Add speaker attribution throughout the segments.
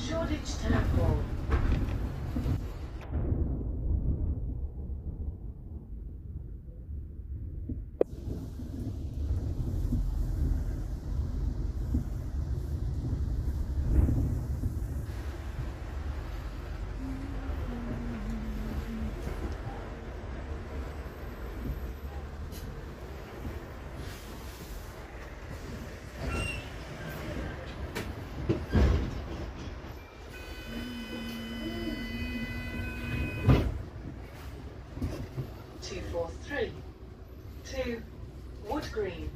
Speaker 1: Shoreditch Town Hall. To Wood Green.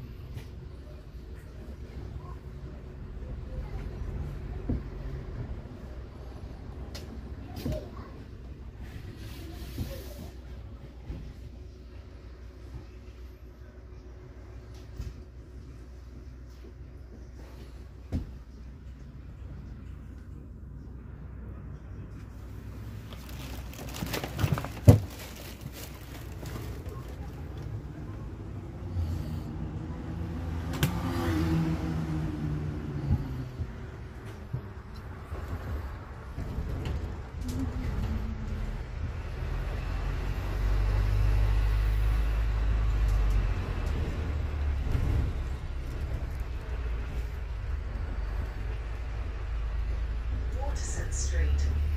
Speaker 1: Street.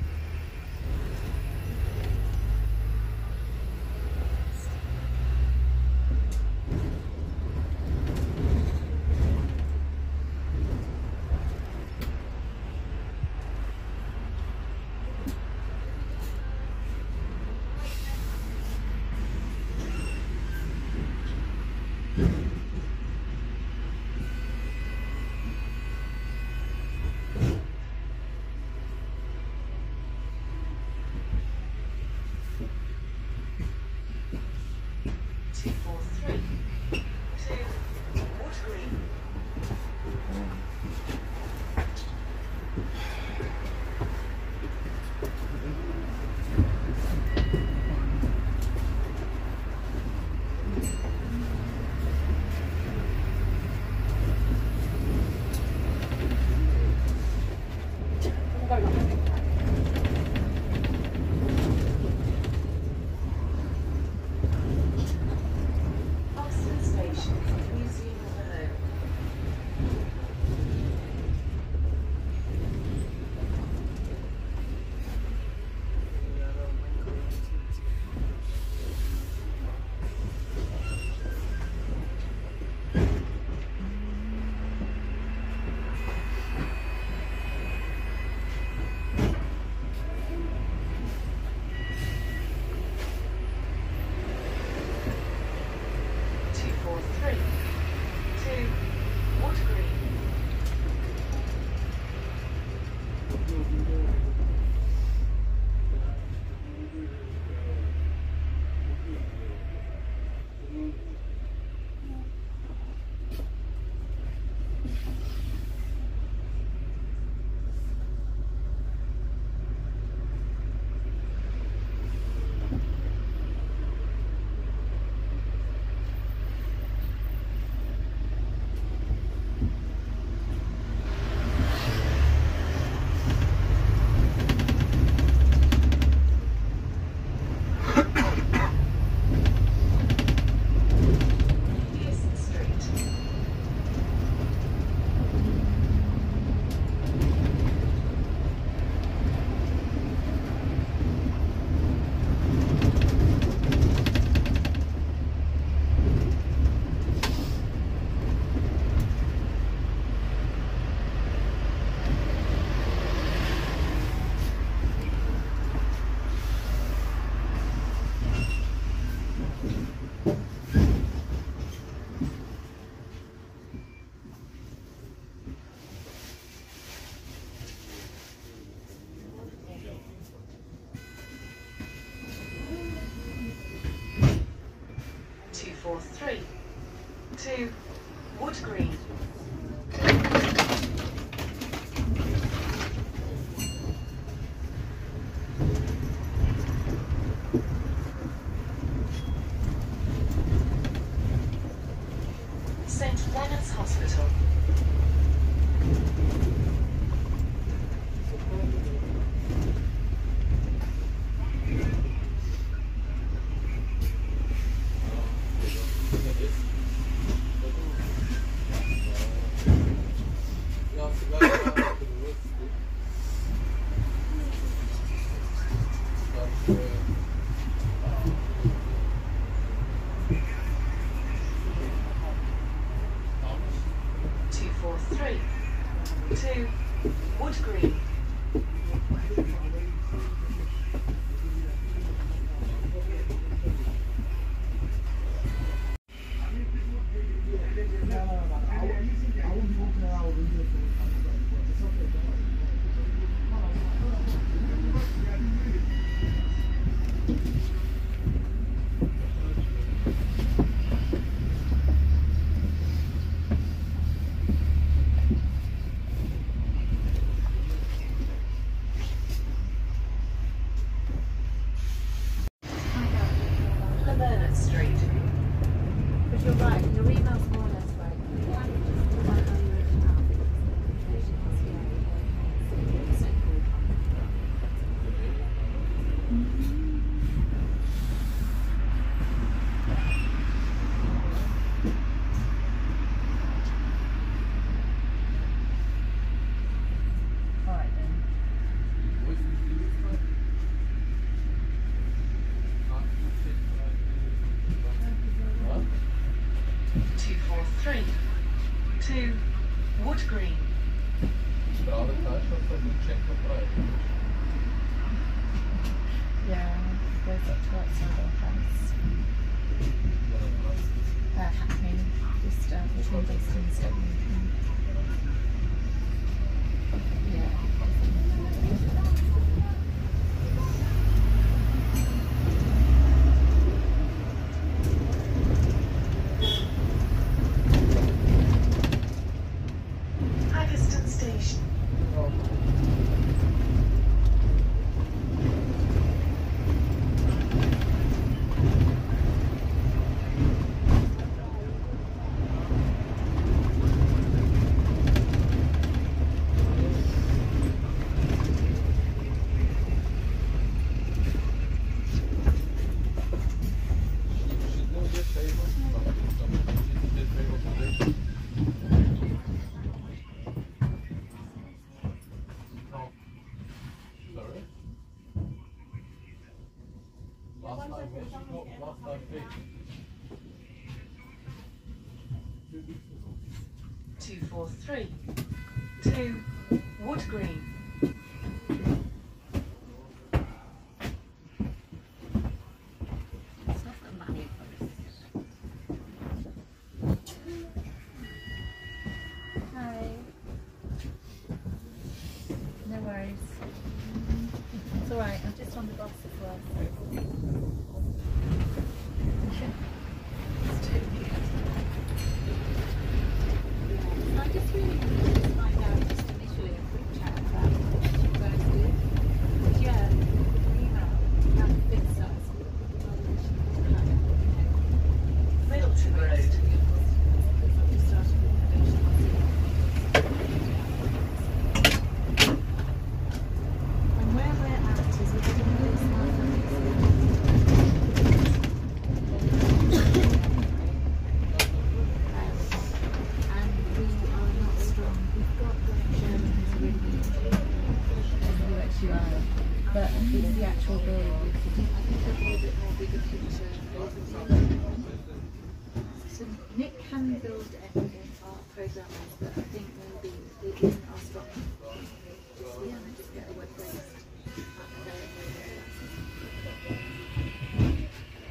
Speaker 1: To Wood Green. St. Leonard's Hospital. Wood Green.
Speaker 2: You're right, your email's more or less right. Alright then.
Speaker 1: 243. 2. Wood Green.
Speaker 2: Yeah, goes up to outside our house. Happening just between Bristol and Stoke Newington. Yeah.
Speaker 1: Station. 243. 2. Wood Green.
Speaker 2: Hi. No worries. It's alright, I'm just on the bus as well. I just really wanted to find out just initially a quick chat about what you guys do. But yeah, the email, how it fits us.
Speaker 1: Middleton Road.
Speaker 2: And where we're at is we're going to do and we are not strong. We've got German who's really good at UX/UI, but it's the actual build. I think there's a little bit more bigger picture. So Nick can build everything, our programmers, but I think maybe it isn't our strong point. Just we want to just get a web-based application.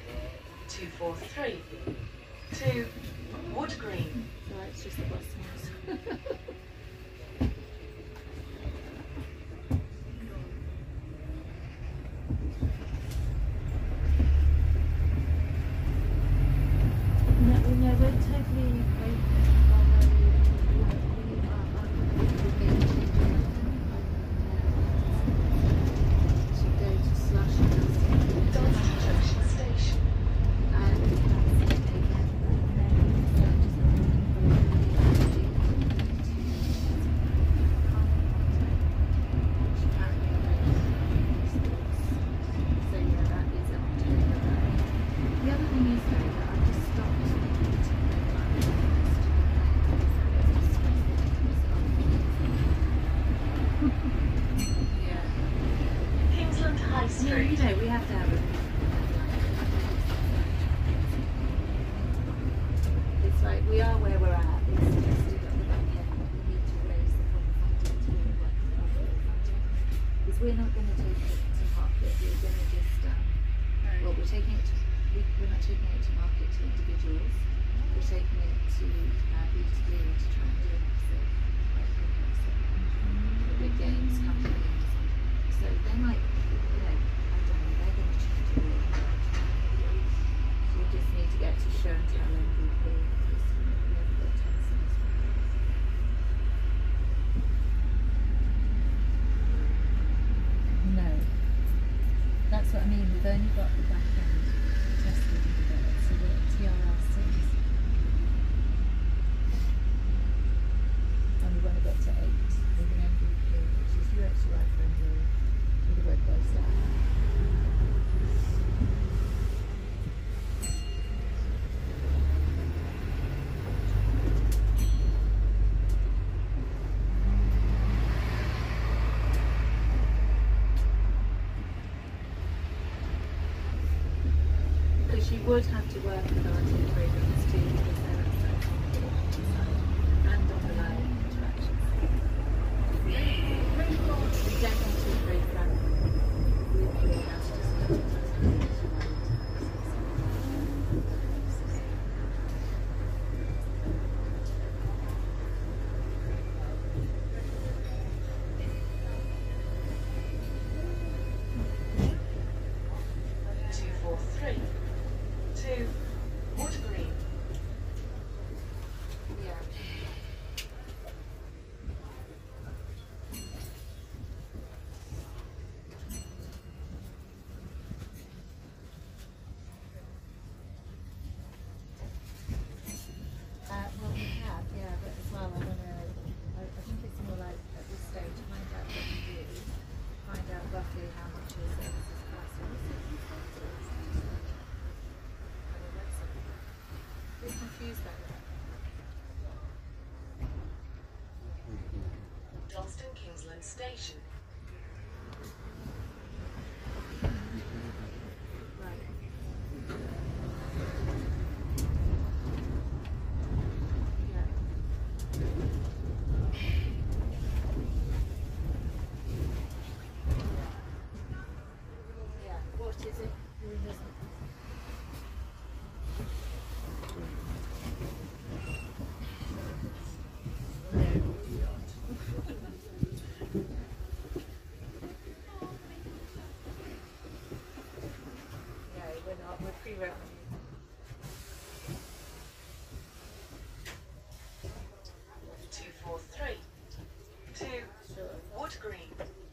Speaker 1: 243. 2. Wood Green.
Speaker 2: So it's just the bus noise. No, we're totally
Speaker 1: Dalston Junction Station.
Speaker 2: The other thing is though that I just stopped.
Speaker 1: Kingsland High
Speaker 2: Yeah,
Speaker 1: Street.
Speaker 2: you know, we have to have it. It's like we are where we're at. It's just at the back end. We need to raise the whole funding to do it. Because we're not going to take it to market. We're going to just, well, we're taking it to, we're not taking it to market to individuals. We're taking it to B2B to try and do an exit, like the big games companies. So they might, you know, I don't know, they're going to change the world. We just need to get to show and tell MVP because we haven't got tons of this. No, that's what I mean. We've only got the back end tested a bit, so the TRR6, and we want to get to 8 with an MVP, which is UX/UI friendly with a web-based app. Because you would have to work with our team programs too, because they're outside on the side and on the live interactions. We don't want to break that. We're just
Speaker 1: 243 to Wood Green.
Speaker 2: yeah. Well, we have, yeah, but as well, I think it's more like at this stage, find out what you do, find out roughly how much your services cost. A bit confused by that.
Speaker 1: Dalston Kingsland Station.
Speaker 2: Right. Yeah. What is it? We're pre-revenue.
Speaker 1: 243 to Wood Green.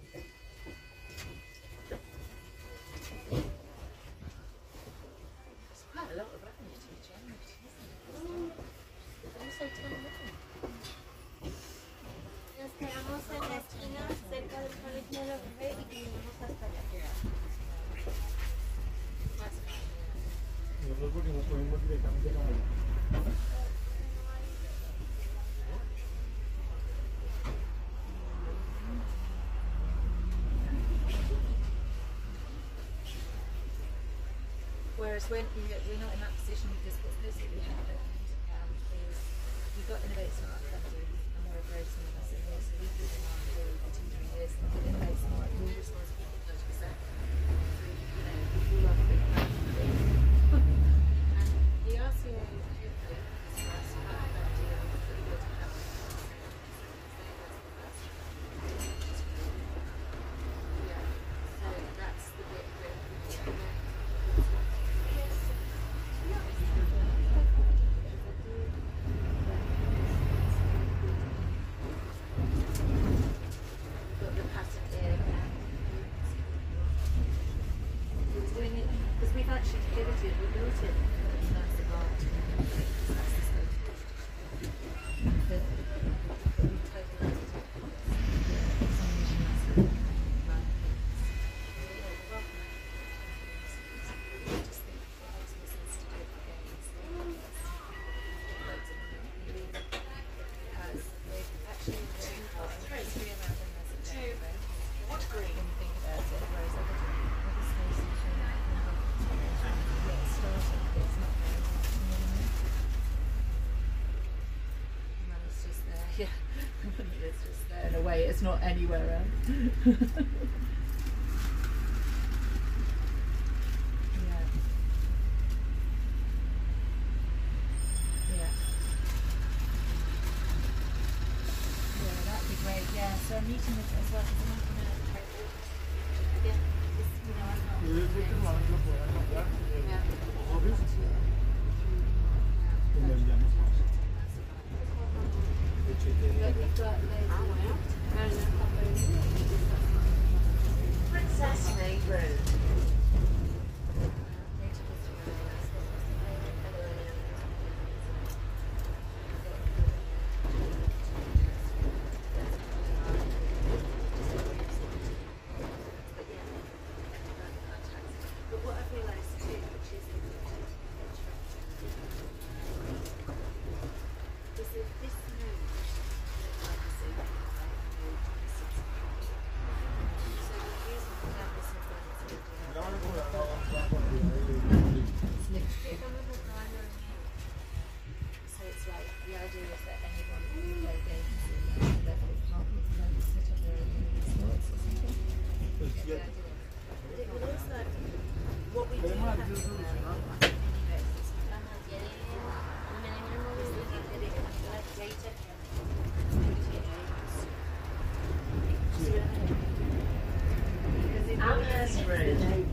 Speaker 2: It's quite a lot of revenue to be generated, isn't it? But also 10 million.
Speaker 3: Nos quedamos en la esquina cerca del colegio de los bebés y caminamos hasta allá.
Speaker 2: That's fine,
Speaker 4: Nosotros nos movimos directamente a
Speaker 2: Whereas we're not in that position because what's basically happened is we got Innovate Smart funding and we're a very small SME, so we've been around for 2-3 years and with Innovate Smart we're responsible for 30%. So, you know, all our big funding. And the RCA hopefully is for us to have that deal that we would have. Yeah, so that's the bit that got the patent in and we're doing it because we've actually pivoted, we built it in massive art. That's the stage. But we've totalized it.
Speaker 1: Wood Green.
Speaker 2: Yeah, it's just there in a way, it's not anywhere else.
Speaker 3: What we do have to
Speaker 1: Amherst Road.